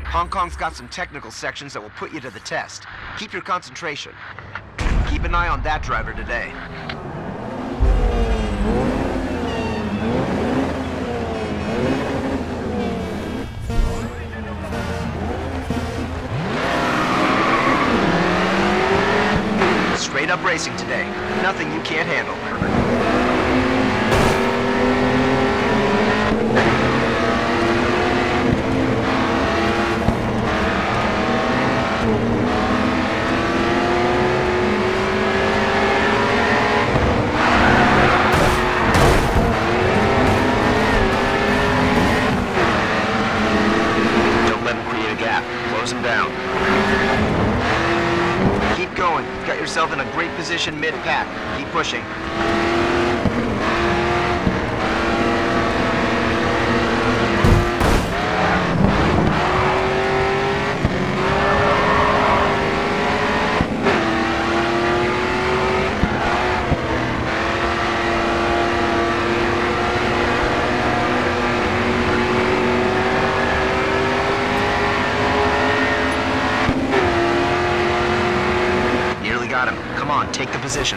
Hong Kong's got some technical sections that will put you to the test. Keep your concentration. Keep an eye on that driver today. Straight up racing today. Nothing you can't handle. Don't let him create a gap. Close him down. Keep going. You've got yourself in a great position mid-pack. Keep pushing. Got him. Come on, take the position.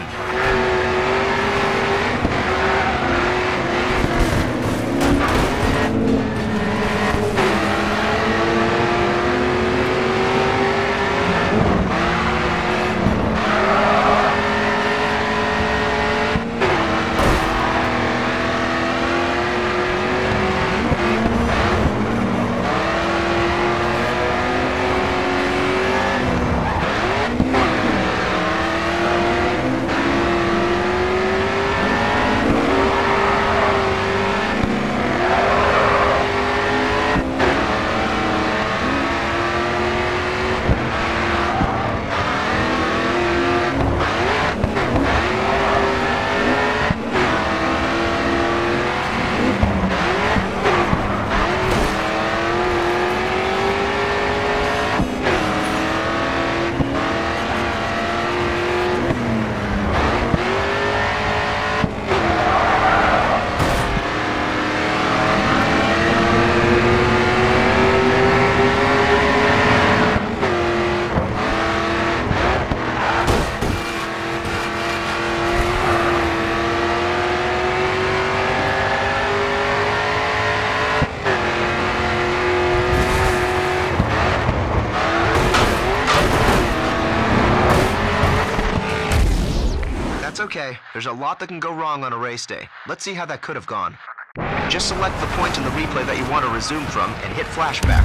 That's okay. There's a lot that can go wrong on a race day. Let's see how that could have gone. Just select the point in the replay that you want to resume from and hit flashback.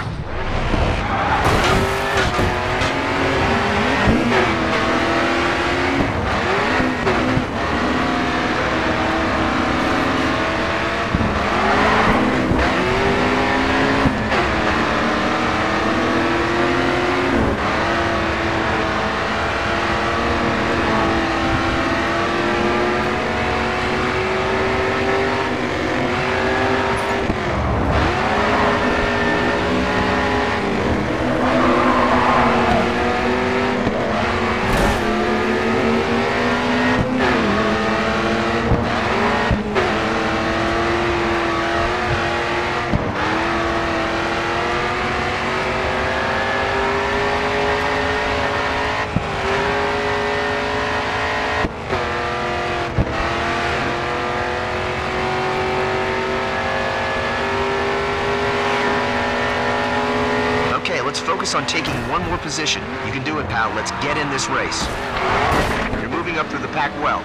Let's focus on taking one more position. You can do it, pal. Let's get in this race. You're moving up through the pack well.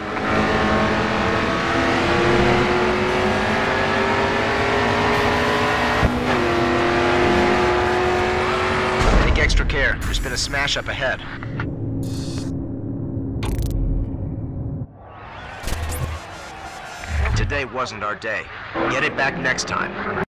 Take extra care. There's been a smash up ahead. Today wasn't our day. Get it back next time.